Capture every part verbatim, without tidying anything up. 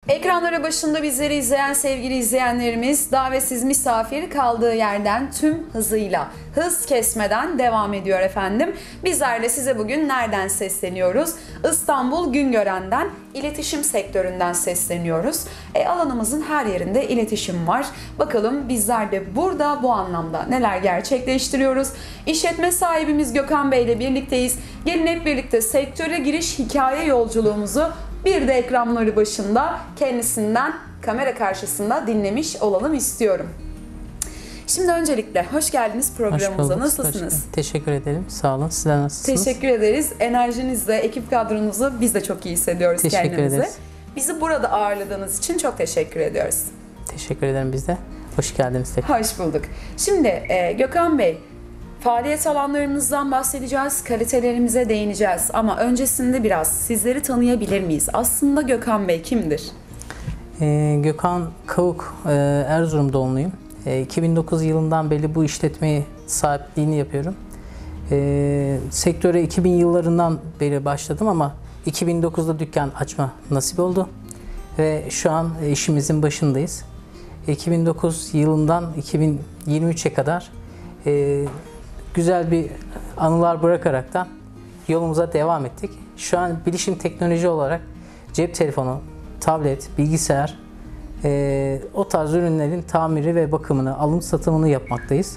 Ekranları başında bizleri izleyen sevgili izleyenlerimiz, davetsiz misafir kaldığı yerden tüm hızıyla, hız kesmeden devam ediyor efendim. Bizler de size bugün nereden sesleniyoruz? İstanbul Güngören'den, iletişim sektöründen sesleniyoruz. E, alanımızın her yerinde iletişim var. Bakalım bizler de burada bu anlamda neler gerçekleştiriyoruz? İşletme sahibimiz Gökhan Bey ile birlikteyiz. Gelin hep birlikte sektöre giriş hikaye yolculuğumuzu bir de ekranları başında kendisinden kamera karşısında dinlemiş olalım istiyorum. Şimdi öncelikle hoş geldiniz programımıza. Hoş Nasılsınız? Hoş Teşekkür ederim. Sağ olun. Sizler nasılsınız? Teşekkür ederiz. Enerjinizle, ekip kadronuzu biz de çok iyi hissediyoruz teşekkür kendimizi. Ederiz. Bizi burada ağırladığınız için çok teşekkür ediyoruz. Teşekkür ederim biz de. Hoş geldiniz tekrar. Hoş bulduk. Şimdi e, Gökhan Bey, faaliyet alanlarımızdan bahsedeceğiz, kalitelerimize değineceğiz ama öncesinde biraz sizleri tanıyabilir miyiz? Aslında Gökhan Bey kimdir? Ee, Gökhan Kavuk, e, Erzurum doğumluyum. E, iki bin dokuz yılından beri bu işletmeyi sahipliğini yapıyorum. E, sektöre iki bin yıllarından beri başladım ama iki bin dokuzda dükkan açma nasip oldu ve şu an işimizin başındayız. iki bin dokuz yılından iki bin yirmi üçe kadar e, güzel bir anılar bırakaraktan yolumuza devam ettik. Şu an bilişim teknoloji olarak cep telefonu, tablet, bilgisayar, e, o tarz ürünlerin tamiri ve bakımını, alım satımını yapmaktayız.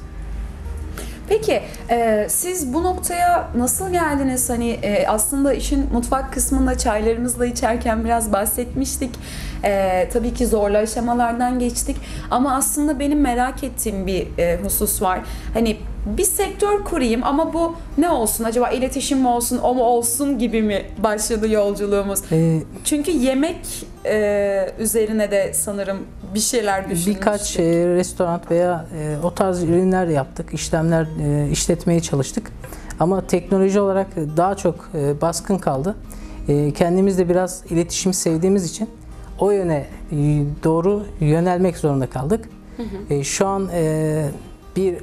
Peki e, siz bu noktaya nasıl geldiniz? Hani e, aslında işin mutfak kısmında çaylarımızla içerken biraz bahsetmiştik. E, tabii ki zorlu aşamalardan geçtik. Ama aslında benim merak ettiğim bir e, husus var. Hani bir sektör kurayım ama bu ne olsun? Acaba iletişim mi olsun, o mu olsun gibi mi başladı yolculuğumuz? Ee, Çünkü yemek e, üzerine de sanırım bir şeyler düşünmüştük. Birkaç e, restoran veya e, o tarz ürünler yaptık, işlemler e, işletmeye çalıştık. Ama teknoloji olarak daha çok e, baskın kaldı. E, kendimiz de biraz iletişimi sevdiğimiz için o yöne e, doğru yönelmek zorunda kaldık. Hı hı. E, şu an e, bir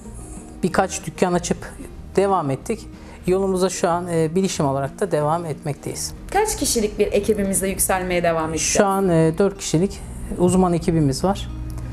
birkaç dükkan açıp devam ettik. Yolumuza şu an e, bilişim olarak da devam etmekteyiz. Kaç kişilik bir ekibimizle yükselmeye devam edeceğiz? Şu an e, dört kişilik uzman ekibimiz var.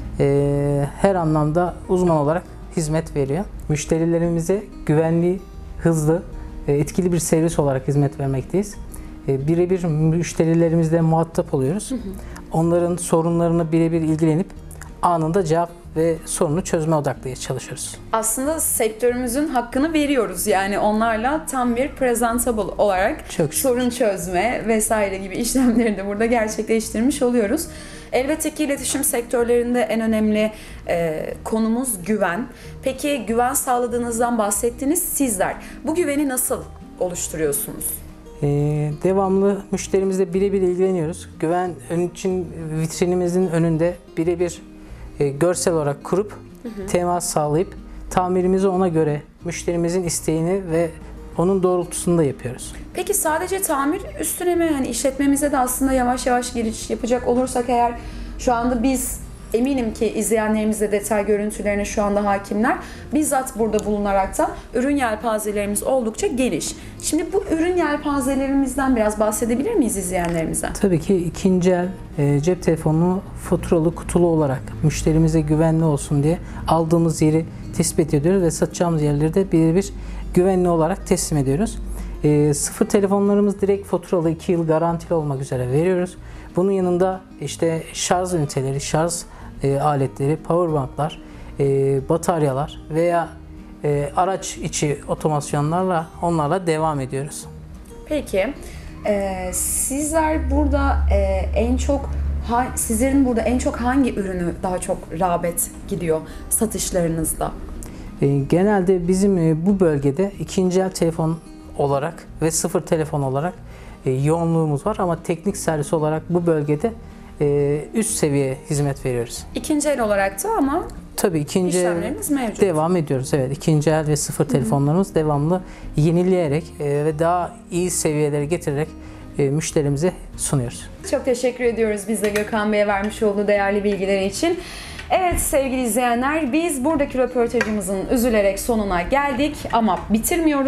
E, her anlamda uzman olarak hizmet veriyor. Müşterilerimize güvenli, hızlı, e, etkili bir servis olarak hizmet vermekteyiz. E, birebir müşterilerimizle muhatap oluyoruz. Hı hı. Onların sorunlarını birebir ilgilenip anında cevap ve sorunu çözme odaklı çalışıyoruz. Aslında sektörümüzün hakkını veriyoruz. Yani onlarla tam bir presentable olarak Çok sorun çözme vesaire gibi işlemleri de burada gerçekleştirmiş oluyoruz. Elbette ki iletişim sektörlerinde en önemli e, konumuz güven. Peki güven sağladığınızdan bahsettiniz sizler. Bu güveni nasıl oluşturuyorsunuz? Ee, devamlı müşterimizle birebir ilgileniyoruz. Güven için vitrinimizin önünde birebir e, görsel olarak kurup hı hı. temas sağlayıp tamirimizi ona göre müşterimizin isteğini ve onun doğrultusunda yapıyoruz. Peki sadece tamir üstüne mi? Hani işletmemize de aslında yavaş yavaş giriş yapacak olursak eğer şu anda biz eminim ki izleyenlerimiz de detay görüntülerine şu anda hakimler. Bizzat burada bulunaraktan ürün yelpazelerimiz oldukça geniş. Şimdi bu ürün yelpazelerimizden biraz bahsedebilir miyiz izleyenlerimizden? Tabii ki ikinci el e, cep telefonu faturalı kutulu olarak müşterimize güvenli olsun diye aldığımız yeri tespit ediyoruz ve satacağımız yerleri de birebir güvenli olarak teslim ediyoruz. E, sıfır telefonlarımız direkt faturalı iki yıl garantili olmak üzere veriyoruz. Bunun yanında işte şarj üniteleri, şarj e, aletleri, powerbanklar, e, bataryalar veya e, araç içi otomasyonlarla onlarla devam ediyoruz. Peki e, sizler burada e, en çok ha, sizlerin burada en çok hangi ürünü daha çok rağbet gidiyor satışlarınızda? E, genelde bizim e, bu bölgede ikinci el telefon olarak ve sıfır telefon olarak e, yoğunluğumuz var ama teknik servis olarak bu bölgede e, üst seviye hizmet veriyoruz. İkinci el olarak da ama tabii ikinci işlemlerimiz mevcut. Devam ediyoruz. Evet, ikinci el ve sıfır telefonlarımız Hı-hı. devamlı yenileyerek e, ve daha iyi seviyelere getirerek e, müşterimize sunuyoruz. Çok teşekkür ediyoruz biz de Gökhan Bey'e vermiş olduğu değerli bilgileri için. Evet sevgili izleyenler, biz buradaki röportajımızın üzülerek sonuna geldik ama bitirmiyoruz.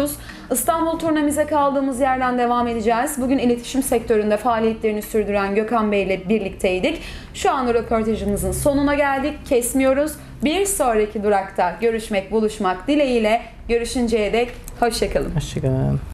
İstanbul turnemize kaldığımız yerden devam edeceğiz. Bugün iletişim sektöründe faaliyetlerini sürdüren Gökhan Bey ile birlikteydik. Şu anda röportajımızın sonuna geldik. Kesmiyoruz. Bir sonraki durakta görüşmek, buluşmak dileğiyle. Görüşünceye dek hoşça kalın. Hoşçakalın.